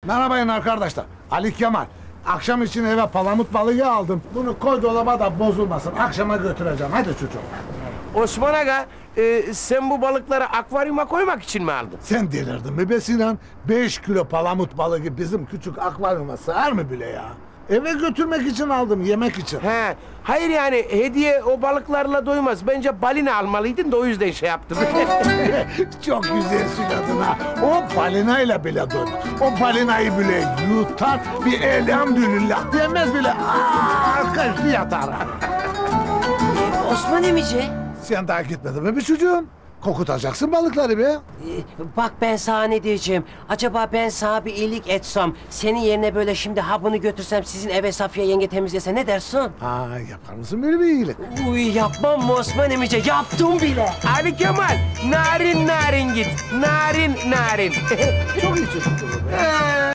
Merhabayın arkadaşlar. Ali Kemal. Akşam için eve palamut balığı aldım. Bunu koy dolaba da bozulmasın. Akşama götüreceğim. Hadi çocuğum. Osman Aga, sen bu balıkları akvaryuma koymak için mi aldın? Sen delirdin mi be Sinan? 5 kilo palamut balığı bizim küçük akvaryuma sığar mı bile ya? Eve götürmek için aldım, yemek için. He, hayır yani hediye o balıklarla doymaz. Bence balina almalıydın da o yüzden şey yaptım. Çok güzelsin adına. O balinayla bile doymaz. O balinayı bile yutar, bir elhamdülillah demez bile. Kaçtı yatar. Osman emici, Sen daha gitmedin mi bir çocuğum? Kokutacaksın balıkları be. bak ben sana ne diyeceğim. Acaba ben sana bir iyilik etsem, senin yerine böyle şimdi habını götürsem sizin eve Safiye yenge temizlese ne dersin? Yapar mısın böyle bir iyilik? Uy yapmam mı Osman emici? Yaptım bile. Ali Kemal, narin narin git. Narin narin. Çok iyi çocuk bu be.